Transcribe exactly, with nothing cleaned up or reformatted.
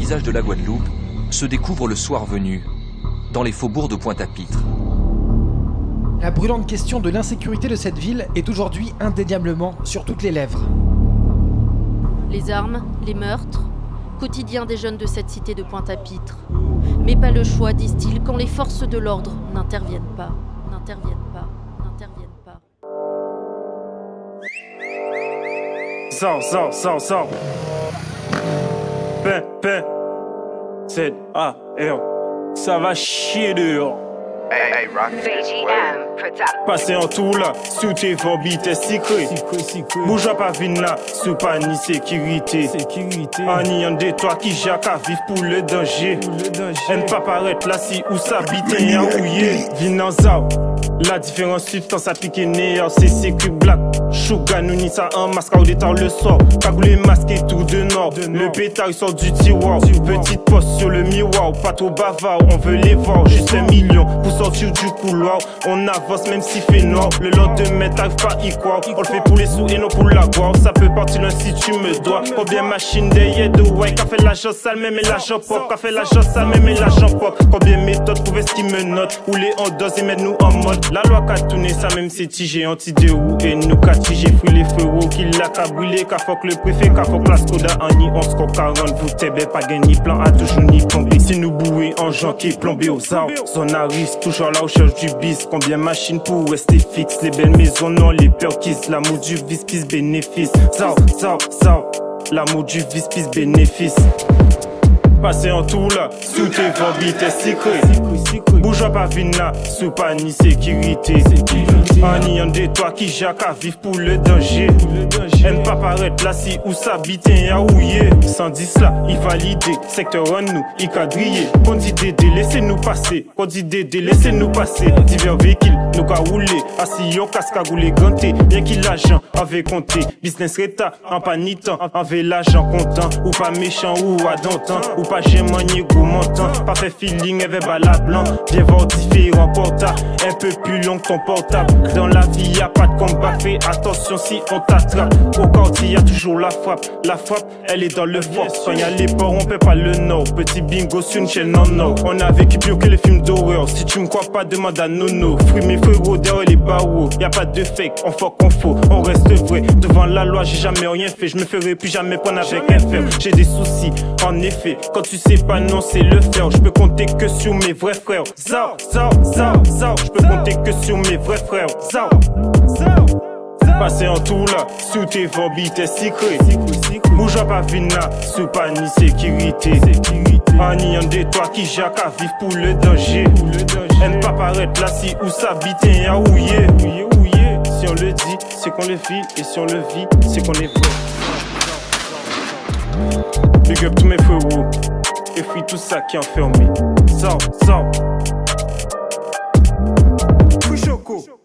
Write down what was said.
paysage de la Guadeloupe se découvre le soir venu, dans les faubourgs de Pointe-à-Pitre. La brûlante question de l'insécurité de cette ville est aujourd'hui indéniablement sur toutes les lèvres. Les armes, les meurtres, quotidien des jeunes de cette cité de Pointe-à-Pitre. Mais pas le choix, disent-ils, quand les forces de l'ordre n'interviennent pas, n'interviennent pas, n'interviennent pas. Sors, sors, sors, sors. Pain, pain. Z A R. Ça va chier dehors. Hey, hey, rock. V G M, protect. Passez en tout là, sous tes vobis, tes secrets. Bouge pas vine là, sous pas ni sécurité. En ayant des toi qui jacques à vivre pour le danger. Aime pas paraître là si où s'habite et en rouillé. Vine en zao. La différence substance à piquer néa, c'est sécu black. Chouga nous ni ça en masque au détard le soir. Cagoulé masqué tout de nord. Le pétard sort du tiroir. Petite poste sur le miroir. Pas trop bavard, on veut les voir. Juste un million pour sortir du couloir. On avance même s'il fait noir. Le lendemain t'arrives pas y croire. On le fait pour les sous et non pour la gloire. Ça peut partir là si tu me dois. Combien machine derrière de ouais. Qu'a fait l'argent sale même et l'argent pop. Qu'a fait l'argent sale même et l'argent pop. Combien méthodes prouver ce qui me note. Ou les on dose et mettre nous en mode. La loi qu'a tourné ça même c'est tigé anti-déou. Et nous qu'a tigé fruit les feuilles. Qui l'a qu'a brûlé. Qu'a fuck le préfet. Qu'a fuck la Skoda en ni on score quarante. Vous t'aimez pas gagner plan à toujours ni plombé. Si nous bouer en gens qui est plombé aux arbres. Zone à risque toujours là où cherche du bis. Combien machines pour rester fixe. Les belles maisons non les peurs kiss. L'amour du vice pis bénéfice. Zao, zao, zao. L'amour du vice pis bénéfice. Passez en tout là, sous tes vobis, tes secrets. Bouge pas vine là, sous pas ni sécurité. En ayant des toi qui jacques à vivre pour le danger. Aime pas paraître là si où s'habite et à ouiller. cent dix là, il valide. Secteur en nous, il quadrillé. Qu'on dit Dédé, laissez-nous passer. Qu'on dit Dédé, laissez-nous passer. Divers véhicules, nous qu'a roulé. Assis en casque à rouler ganté. Bien qu'il l'argent avait compté. Business reta, en panitant. Avait l'argent content. Ou pas méchant ou à d'antan. Ou pas j'ai manié gros montant. Pas fait feeling avec bala blanc. Bien voir différents portables. Un peu plus long que ton portable. Dans la vie y'a pas de combat. Fais attention si on t'attrape. Au quartier y'a toujours la frappe. La frappe elle est dans le fort. Quand y'a les ports on peut pas le nord. Petit bingo sur une chaîne non non. On a vécu pire que les films d'horreur. Si tu me crois pas demande à Nono. Fruits mes frérots derrière les barreaux. Y'a pas de fake, on fuck on faux. On reste vrai, devant la loi j'ai jamais rien fait. Je me ferai plus jamais prendre avec un fer. J'ai des soucis, en effet. Quand tu sais pas non c'est le faire. Je peux compter que sur mes vrais frères. Zao, zao, zao, zao. Je peux compter que sur mes vrais frères. Zao, zao. Passez en tout là, sous tes vobis, tes secrets. Bouge pas vine là, sous pas ni sécurité. En ayant des toi qui jacques à vivre pour le danger. Aime pas paraître là si où s'habite et à ouiller. Si on le dit, c'est qu'on le vit. Et si on le vit, c'est qu'on est vrai. Big up tous mes frérots. Et fuis tout ça qui est enfermé. Sors, sors. Fouille choco.